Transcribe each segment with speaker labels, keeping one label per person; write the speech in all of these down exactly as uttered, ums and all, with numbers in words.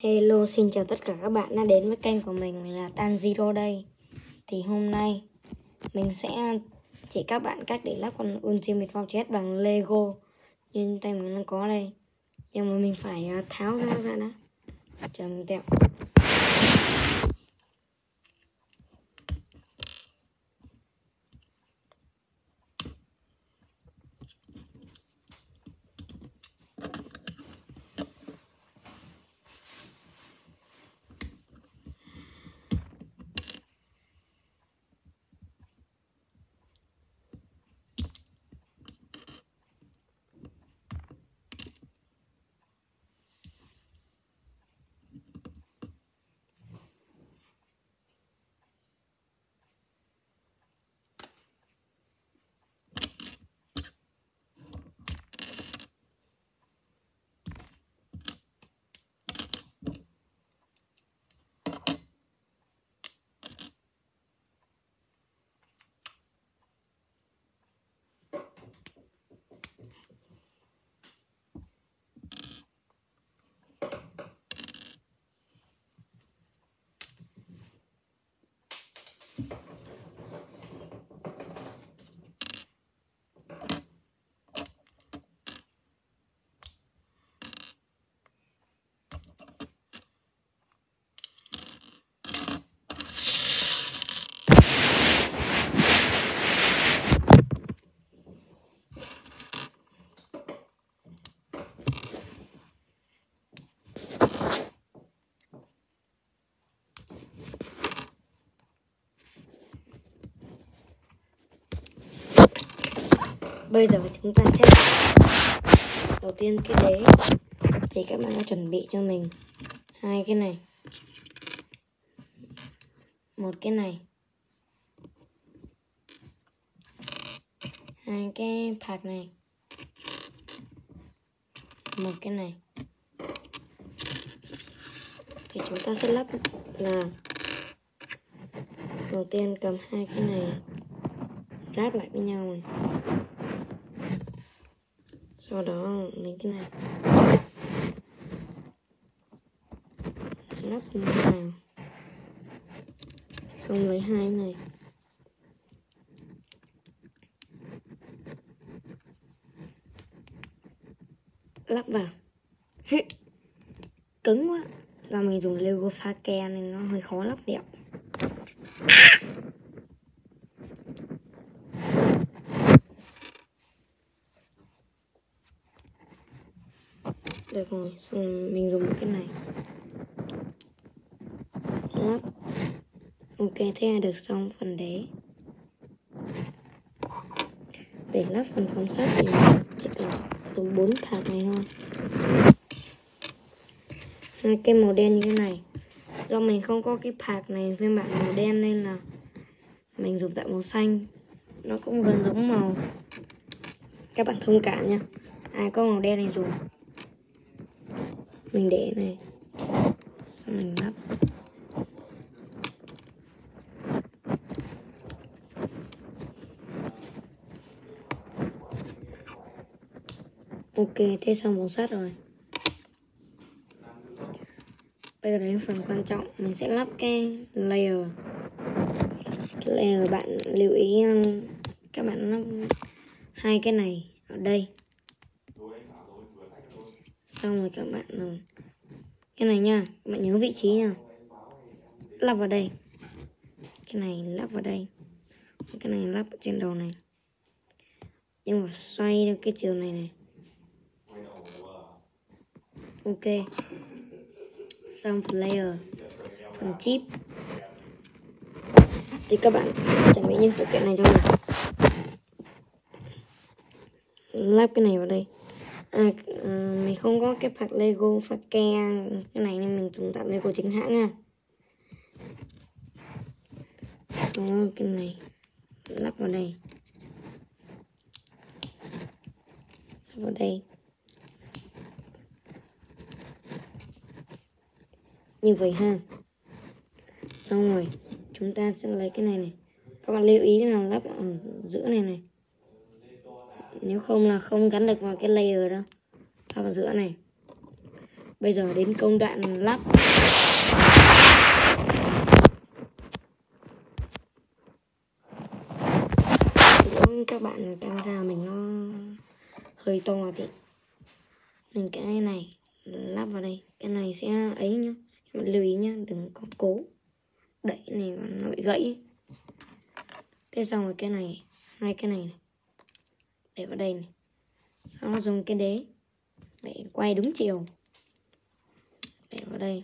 Speaker 1: Hello, xin chào tất cả các bạn đã đến với kênh của mình. Mình là Tanjiro đây. Thì hôm nay mình sẽ chỉ các bạn cách để lắp con Ultimate Fortress bằng Lego như tay mình đang có đây. Nhưng mà mình phải tháo ra ra đã. Chờ mình tẹo. Bây giờ chúng ta sẽ đầu tiên cái đế thì các bạn đã chuẩn bị cho mình hai cái này, một cái này, hai cái phạc này, một cái này. Thì chúng ta sẽ lắp là đầu tiên cầm hai cái này ráp lại với nhau này, sau đó lấy cái này lắp vào, xong lấy hai này lắp vào. Cứng quá, do mình dùng Lego pha ke nên nó hơi khó lắp đẹo. Được rồi, xong mình dùng cái này lắp. Ok, thế là được xong phần đế. Để lắp phần phóng sát thì chỉ cần dùng bốn phạc này thôi. Hai cái màu đen như thế này, do mình không có cái phạc này phiên bản màu đen nên là mình dùng tại màu xanh, nó cũng gần giống màu. Các bạn thông cảm nha, ai có màu đen này dùng. Mình để này, xong mình lắp. Ok, thế xong màu sắt rồi. Bây giờ đến phần quan trọng, mình sẽ lắp cái layer. Cái layer bạn lưu ý các bạn lắp hai cái này ở đây. Xong rồi các bạn cái này nha, các bạn nhớ vị trí nha. Lắp vào đây. Cái này lắp vào đây. Cái này lắp ở trên đầu này. Nhưng mà xoay được cái chiều này này. Ok. Xong phần layer, phần chip thì các bạn chuẩn bị những phụ kiện này cho mình. Lắp cái này vào đây. À, à, mình không có cái phạc Lego phạc ke cái này nên mình dùng tạm Lego chính hãng nha. Đó, cái này lắp vào đây, lắp vào đây như vậy ha. Xong rồi chúng ta sẽ lấy cái này này, các bạn lưu ý là lắp ở giữa này này, nếu không là không gắn được vào cái layer đâu. Lắp vào giữa này. Bây giờ đến công đoạn lắp. Các bạn camera mình nó hơi to tí, mình cái này lắp vào đây, cái này sẽ ấy nhá, các bạn lưu ý nhá, đừng có cố đẩy này nó bị gãy. Thế xong rồi cái này, hai cái này, này để vào đây này, sau đó dùng cái đế để quay đúng chiều để vào đây.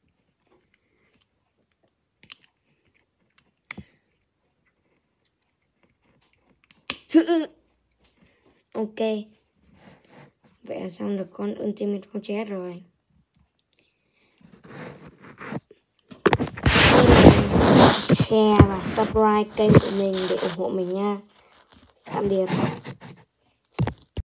Speaker 1: Ok, vậy là xong được con Ultimate Fortress rồi. Share và subscribe kênh của mình để ủng hộ mình nha. Tạm biệt.